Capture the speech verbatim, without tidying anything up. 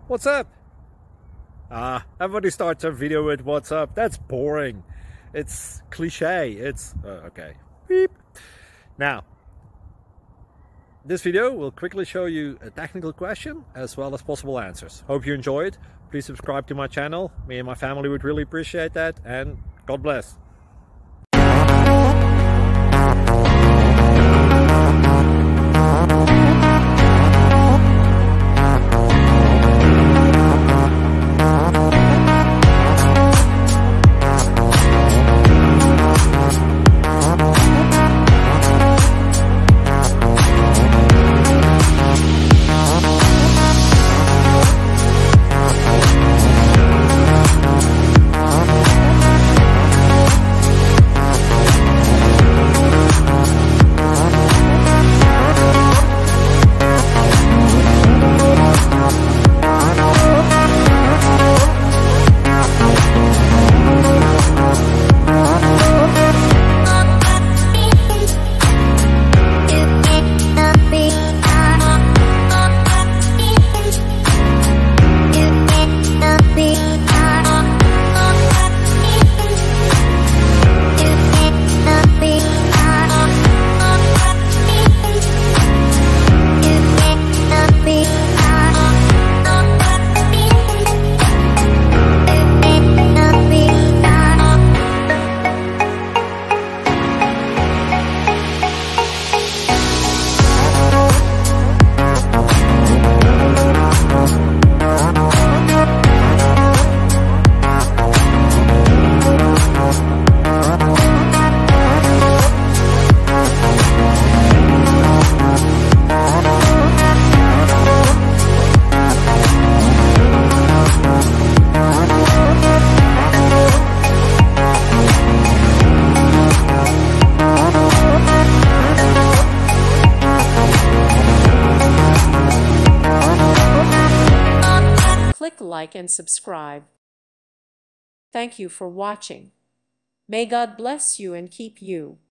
What's up? Ah, everybody starts a video with what's up. That's boring. It's cliche. It's uh, okay. Beep. Now, this video will quickly show you a technical question as well as possible answers. Hope you enjoy it. Please subscribe to my channel. Me and my family would really appreciate that, and God bless. Click like and subscribe. Thank you for watching. May God bless you and keep you.